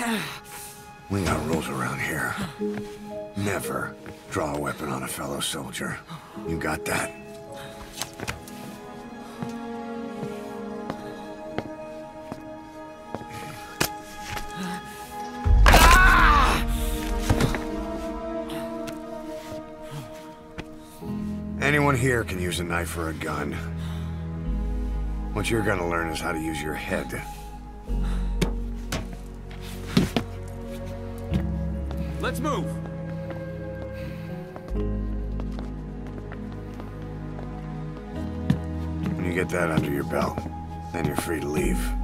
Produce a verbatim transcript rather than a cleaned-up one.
We got rules around here. Never draw a weapon on a fellow soldier. You got that? Anyone here can use a knife or a gun. What you're gonna learn is how to use your head. Let's move! When you get that under your belt, then you're free to leave.